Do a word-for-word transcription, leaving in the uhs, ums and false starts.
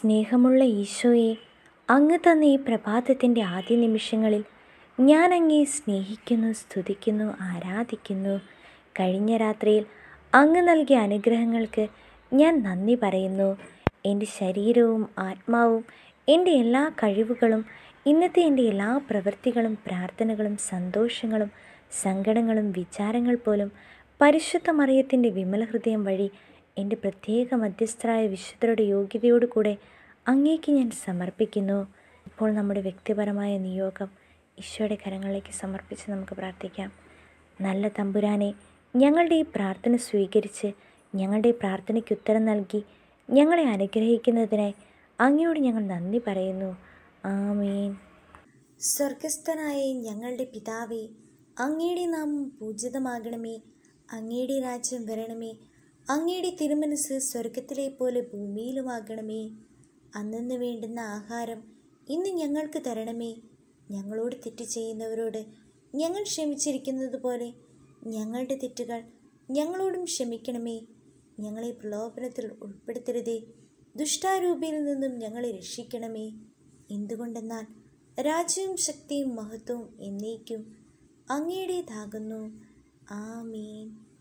സ്നേഹമുള്ള ഈശോയെ, അങ്ങ് തന്ന ഈ പ്രഭാതത്തിൻ്റെ ആദ്യ നിമിഷങ്ങളിൽ ഞാൻ അങ്ങയെ സ്നേഹിക്കുന്നു, സ്തുതിക്കുന്നു, ആരാധിക്കുന്നു. കഴിഞ്ഞ രാത്രിയിൽ അങ്ങ് നൽകിയ അനുഗ്രഹങ്ങൾക്ക് ഞാൻ നന്ദി പറയുന്നു. എൻ്റെ ശരീരവും ആത്മാവും എൻ്റെ എല്ലാ കഴിവുകളും ഇന്നത്തെ എൻ്റെ എല്ലാ പ്രവൃത്തികളും പ്രാർത്ഥനകളും സന്തോഷങ്ങളും സങ്കടങ്ങളും വിചാരങ്ങൾ പോലും പരിശുദ്ധ മറിയത്തിൻ്റെ വിമല ഹൃദയം വഴി എൻ്റെ പ്രത്യേക മധ്യസ്ഥരായ വിശുദ്ധരുടെ യോഗ്യതയോടു കൂടെ അങ്ങേക്ക് ഞാൻ സമർപ്പിക്കുന്നു. ഇപ്പോൾ നമ്മുടെ വ്യക്തിപരമായ നിയോഗം ഈശോയുടെ കരങ്ങളിലേക്ക് സമർപ്പിച്ച് നമുക്ക് പ്രാർത്ഥിക്കാം. നല്ല തമ്പുരാനെ, ഞങ്ങളുടെ ഈ പ്രാർത്ഥന സ്വീകരിച്ച് ഞങ്ങളുടെ പ്രാർത്ഥനയ്ക്ക് ഉത്തരം നൽകി ഞങ്ങളെ അനുഗ്രഹിക്കുന്നതിനായി അങ്ങയോട് ഞങ്ങൾ നന്ദി പറയുന്നു. ആമേൻ. സ്വർഗസ്ഥനായ ഞങ്ങളുടെ പിതാവേ, അങ്ങയുടെ നാമം പൂജിതമാകണമേ. അങ്ങയുടെ രാജ്യം വരണമേ. അങ്ങയുടെ തിരുമനസ് സ്വർഗത്തിലെ പോലെ ഭൂമിയിലുമാകണമേ. അന്നന്ന് വേണ്ടുന്ന ആഹാരം ഇന്ന് ഞങ്ങൾക്ക് തരണമേ. ഞങ്ങളോട് തെറ്റ് ചെയ്യുന്നവരോട് ഞങ്ങൾ ക്ഷമിച്ചിരിക്കുന്നത് പോലെ ഞങ്ങളുടെ തെറ്റുകൾ ഞങ്ങളോടും ക്ഷമിക്കണമേ. ഞങ്ങളെ പ്രലോഭനത്തിൽ ഉൾപ്പെടുത്തരുതേ, ദുഷ്ടാരൂപിയിൽ നിന്നും ഞങ്ങളെ രക്ഷിക്കണമേ. എന്തുകൊണ്ടെന്നാൽ രാജ്യവും ശക്തിയും മഹത്വവും എന്നേക്കും അങ്ങയുടേതാകുന്നു. ആമേൻ.